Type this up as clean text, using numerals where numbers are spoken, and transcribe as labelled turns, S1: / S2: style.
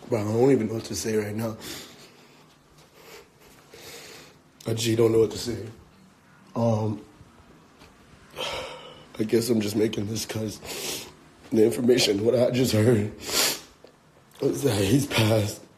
S1: Bro, I don't even know what to say right now. I just don't know what to say. I guess I'm just making this because the information, what I just heard, was that he's passed.